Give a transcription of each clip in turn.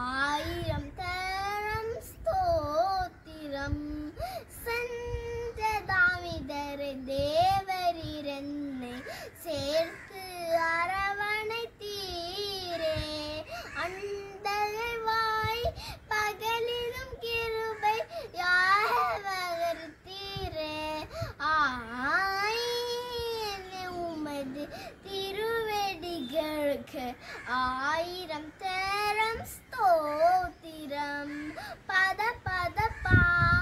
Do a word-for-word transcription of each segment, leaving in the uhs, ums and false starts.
ஆயிரம் தரம் ஸ்தோத்திரம். சென்றதாமிதரை தேவரிரென்னை சேர்த்து அரவணைத்தீரே. அண்டவாய் பகலிலும் கிருபை யாவகர்த்தீரே. ஆய் உமது திருவடிகளுக்கு ஆயிரம் தரம் ஸ்தோத்திரம். பத பத பா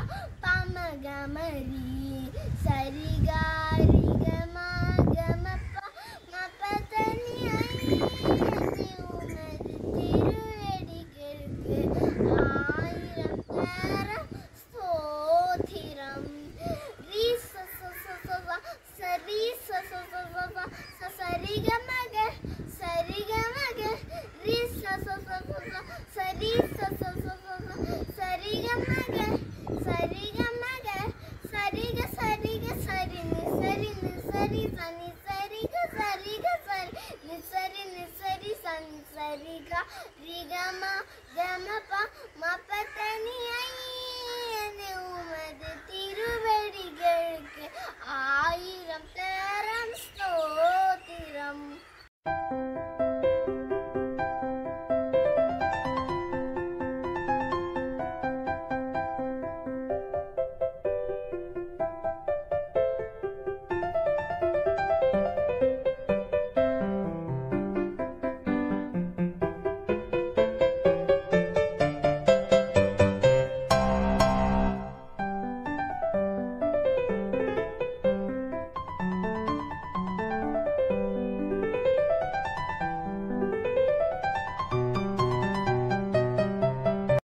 பமகமரி சரிகாரி கம கம ப மபதனி ஐயனி உமது திருவடிகளுக்கு ஆயிரம் தரம் ஸ்தோத்திரம். ரீ ச ச ச ச சரி ச ச ச ச சரி கமக சரி கமக ரீ ச ச ச சரி ச ச ச சரி கமக சரி கமக சரி க சரி க சரி நி சரி நி சரி சனி சரி க சரி க சரி நி சரி நி சரி சனி சரி க ரி கம கம ப